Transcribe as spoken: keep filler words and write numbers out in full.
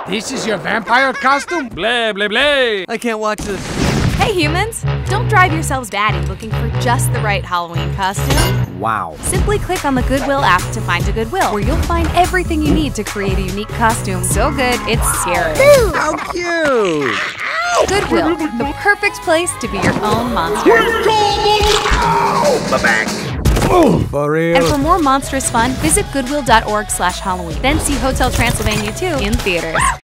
This is your vampire costume? Blah, blah, blah. I can't watch this. Hey humans, don't drive yourselves batty looking for just the right Halloween costume. Wow. Simply click on the Goodwill app to find a Goodwill, where you'll find everything you need to create a unique costume. So good, it's scary. How cute! Goodwill, the perfect place to be your own monster. Ow, my back. Oh, for real. And for more monstrous fun, visit goodwill dot org slash Halloween. Then see Hotel Transylvania two in theaters.